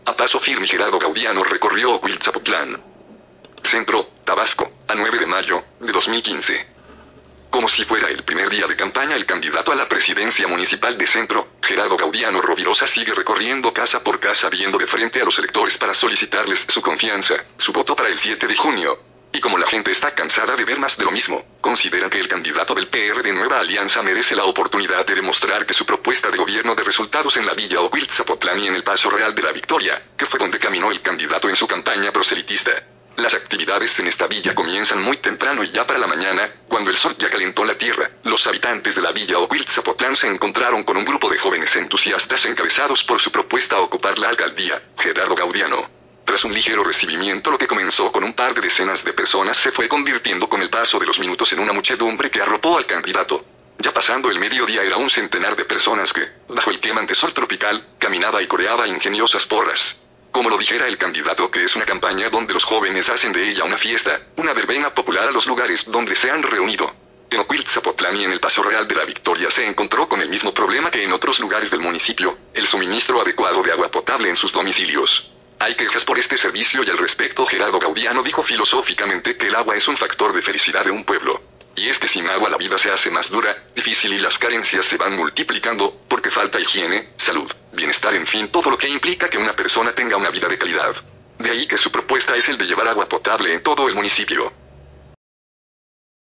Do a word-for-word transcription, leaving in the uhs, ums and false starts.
A paso firme Gerardo Gaudiano recorrió Huilzapotlán, Centro, Tabasco, a nueve de mayo de dos mil quince. Como si fuera el primer día de campaña, el candidato a la presidencia municipal de Centro, Gerardo Gaudiano Rovirosa, sigue recorriendo casa por casa viendo de frente a los electores para solicitarles su confianza, su voto para el siete de junio. Y como la gente está cansada de ver más de lo mismo, considera que el candidato del P R de Nueva Alianza merece la oportunidad de demostrar que su propuesta de gobierno de resultados en la Villa Huilzapotlán y en el Paso Real de la Victoria, que fue donde caminó el candidato en su campaña proselitista. Las actividades en esta villa comienzan muy temprano y ya para la mañana, cuando el sol ya calentó la tierra, los habitantes de la Villa Huilzapotlán se encontraron con un grupo de jóvenes entusiastas encabezados por su propuesta a ocupar la alcaldía, Gerardo Gaudiano. Tras un ligero recibimiento, lo que comenzó con un par de decenas de personas se fue convirtiendo con el paso de los minutos en una muchedumbre que arropó al candidato. Ya pasando el mediodía era un centenar de personas que, bajo el quemante sol tropical, caminaba y coreaba ingeniosas porras. Como lo dijera el candidato, que es una campaña donde los jóvenes hacen de ella una fiesta, una verbena popular a los lugares donde se han reunido. En Huilzapotlán y en el Paso Real de la Victoria se encontró con el mismo problema que en otros lugares del municipio, el suministro adecuado de agua potable en sus domicilios. Hay quejas por este servicio y al respecto Gerardo Gaudiano dijo filosóficamente que el agua es un factor de felicidad de un pueblo. Y es que sin agua la vida se hace más dura, difícil y las carencias se van multiplicando, porque falta higiene, salud, bienestar, en fin, todo lo que implica que una persona tenga una vida de calidad. De ahí que su propuesta es el de llevar agua potable en todo el municipio.